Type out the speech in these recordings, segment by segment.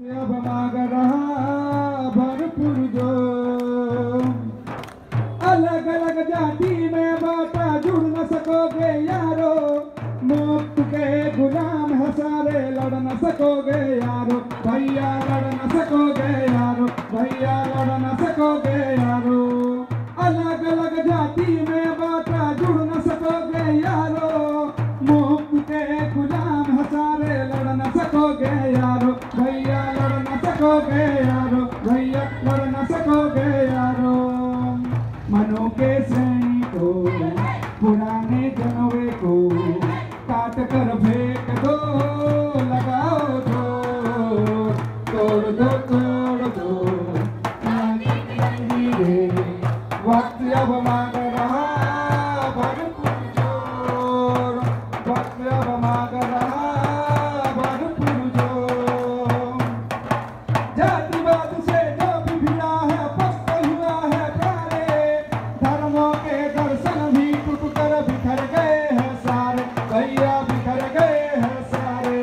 अब मांग रहा भरपूर जो अलग अलग जाति में बाटा जुड़ न सकोगे यारो मौत के गुलाम है सारे लड़ न सकोगे यारो भैया लड़ न सकोगे यारो भैया लड़ न सकोगे यारो अलग अलग जाति में बाटा जुड़ न सकोगे यारो मौत के गुलाम है सारे लड़ न सकोगे यारो भैया लड़ न सकोगे यारो भैया लड़ न सकोगे यारो मनों के सैनिकों पुराने जनवे को काट कर फेंक दो लगाओ जोर तोड़ दो वक्त अब मांग रहा भरपूर जोर वक्त अब मांग रहा भरपूर जोर जातिवाद से जो भी भिड़ा है पस्त हुआ है प्यारे धर्मों के दर्शन भी टूट कर बिखर गए हैं सारे भैया बिखर गए हैं सारे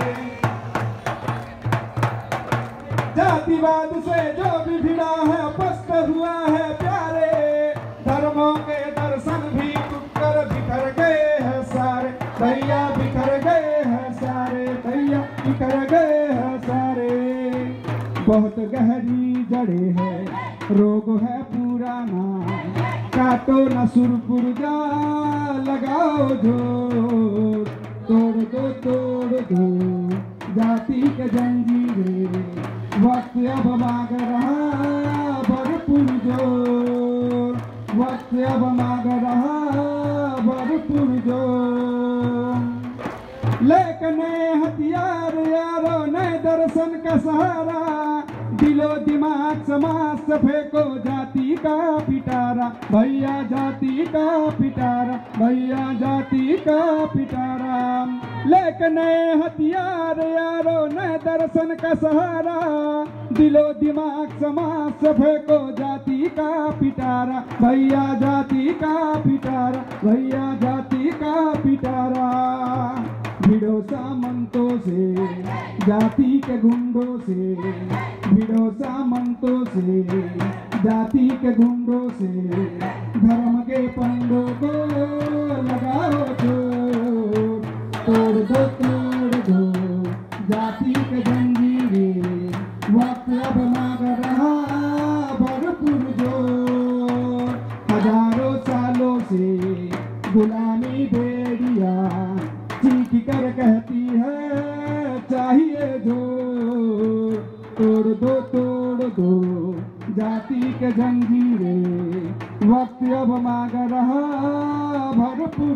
जातिवाद से जो भी भिड़ा है पस्त हुआ है प्यारे धर्मों के दर्शन भी टूट कर बिखर गए हैं सारे भैया बिखर गए हैं सारे भैया बिखर गए हैं सारे बहुत गहरी जड़े है रोग है पुराना काटो न सुर पुरजा लगाओ जोर तोड़ दो जाति के जंजीरें वक्त अब मांग रहा भरपूर जोर वक्त अब मांग रहा भरपूर जोर लेकिन हथियार यारो नए दर्शन का सहारा दिलो दिमाग समाज से फेंको जाति का पिटारा भैया जाति का पिटारा भैया जाति का पिटारा लेकिन हथियार यारो नए दर्शन का सहारा दिलो दिमाग समाज से फेंको जाति का पिटारा भैया जाति का पिटारा भैया जाति का पिटारा भिड़ो सामंतों से जाति के गुंडों से भिड़ो सामंतों से जाति के गुंडों से धर्म के पंडों को लगाओ जोर तोड़ दो जाति के जंजीरें वक्त अब मांग रहा भरपूर जोर हजारों सालों से गुलामी भेड़िया चीख कर कहती है चाहिए जोर तोड़ दो जाति के जंजीरें वक्त अब मांग रहा भरपूर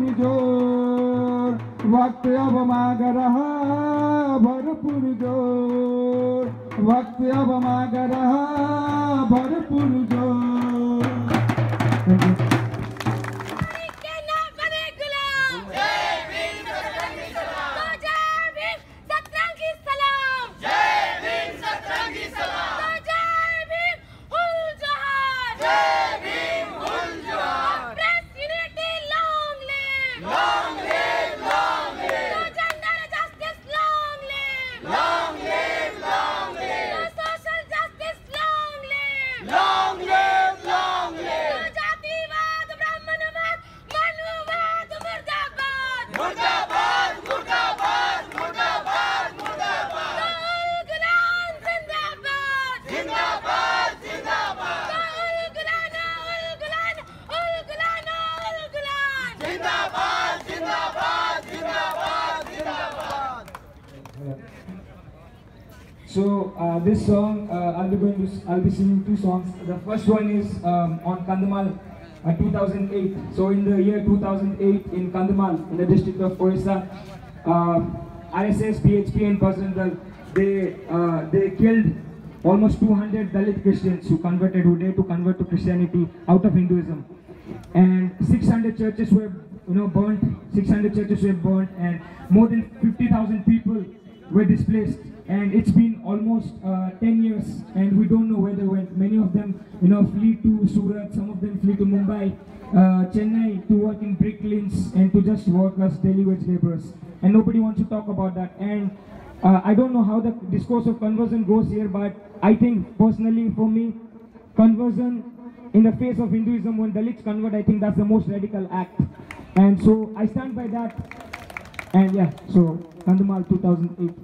जोर वक्त अब मांग रहा भरपूर जोर वक्त अब मांग रहा भरपूर जोर So this song, I'll be singing two songs. The first one is on Kandhamal 2008. So in the year 2008 in Kandhamal, in the district of Orissa, RSS, BHP and Bajrang they killed almost 200 Dalit Christians who dared to convert to Christianity out of Hinduism. And 600 churches were burnt, 600 churches were burnt, and more than 50,000 people were displaced. And it's been almost 10 years and we don't know where they went. Many of them flee to Surat, some of them flee to Mumbai, Chennai to work in brick lanes and to just work as daily wage laborers. And nobody wants to talk about that. And I don't know how the discourse of conversion goes here, but I think personally for me, conversion in the face of Hinduism, when Dalits convert, I think that's the most radical act. And so I stand by that. And yeah, so Kandhamal 2008.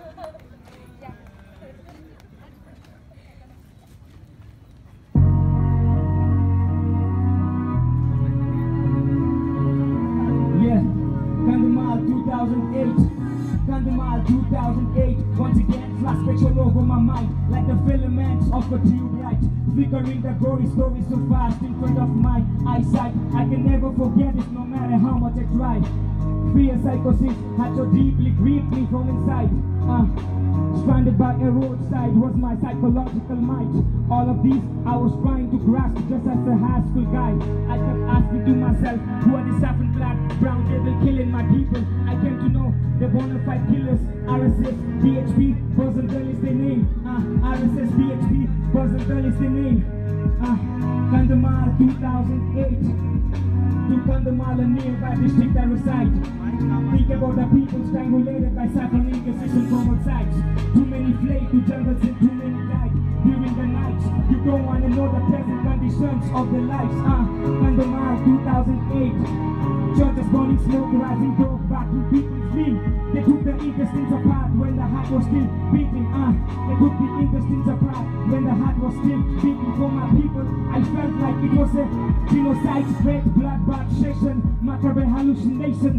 Yeah, Kandhamal 2008. Kandhamal 2008. Once again, flashbacks all over my mind, like the filaments of a tube light, flickering the gory story so fast in front of my eyesight. I can never forget it, no matter how much I try. Fear psychosis had so deeply gripped me from inside. Stranded by a roadside was my psychological might. All of these I was trying to grasp just as a high school guy. I kept asking to myself, who are the saffron clad brown devil killing my people? I came to know the bona fide killers. RSS, BHP, Bozendal is the name. RSS, BHP, Bozendal is the name. Kandhamal 2008. To Kandhamal, a nearby district I reside. Think about the people strangulated by saffron inquisition from all sides. Too many fled to jungles and too many died during the nights. You don't want to know the present conditions of their lives. Kandhamal 2008. Churches burning smoke, rising dog, backing people flee. They took the intestines apart when the heart was still beating. They took the intestines apart when the heart was still beating for my people. I felt like it was a genocide, red bloodbath session, macabre hallucination.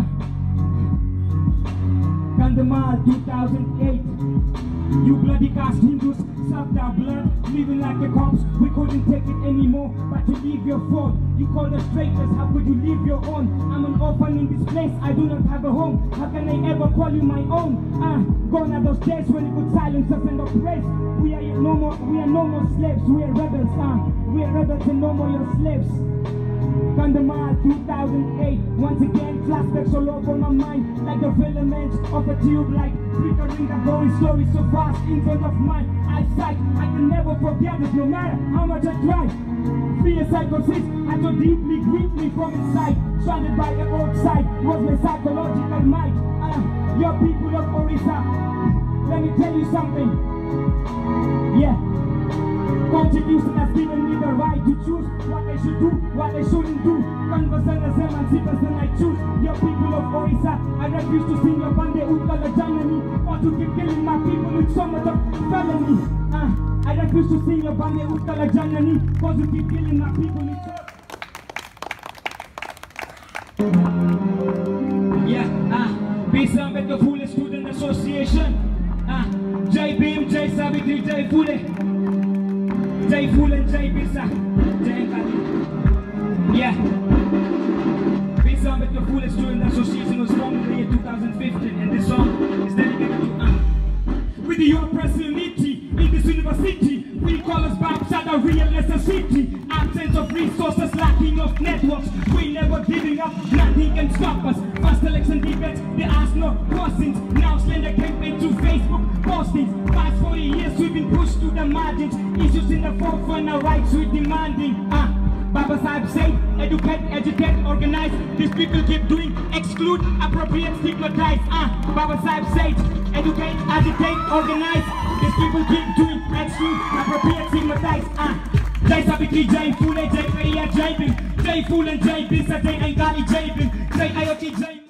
Kandhamal 2008. You bloody caste Hindus sucked our blood, living like a corpse. We couldn't take it anymore, but to leave your fault. You called us traitors, how could you leave your own? I'm an orphan in this place, I do not have a home. How can I ever call you my own? Gone are those days when you could silence us and oppress. We are no more slaves, we are rebels. We are rebels and no more your slaves. Kandhamal 2008. Once again, flashbacks all over my mind, like the filaments of a tube light, flickering the gory story so fast in front of my eyesight. I can never forget it, no matter how much I try. Fear psychosis had so deeply gripped me from inside. Stranded by the roadside was my psychological might. Your people of Orissa, let me tell you something. Yeah. Constitution has given me the right to choose what I should do, what I shouldn't do. Conversion as emancipation I choose. Your people of Orissa, I refuse to sing your Bande Utkala Janani, or to keep killing my people with so much of felony. I refuse to sing your Bande Utkala Janani, or to keep killing my people with so. Yeah, Peace Ambedkar Phule Student Association. Jai Bhim, Jai Savitri, Jai Phule. Jai Phule and Jai Birsa, Jai Kali. Yeah. Peace Ambedkar Phule Student Association was formed in the year 2015, and this song is dedicated to with your proximity in this university, we call us Babsad a real necessity. Absence of resources, lacking of networks, we never giving up, nothing can stop us. First election debates, there are no questions. Now slender campaign to Facebook postings. Past 40 years we've been pushed to the margins. Issues in the forefront, our rights we're demanding. Baba Sahib said, educate, educate, organize. These people keep doing, exclude, appropriate, stigmatize. Baba Sahib said, educate, agitate, organize. These people keep doing, exclude, appropriate, stigmatize. Jai Savitri, Jai Phule, Jai Periyar, Jai Bhim, Jai Phule and Jai Birsa, Jai Angali, Jai Bhim, Jai IoT, Jai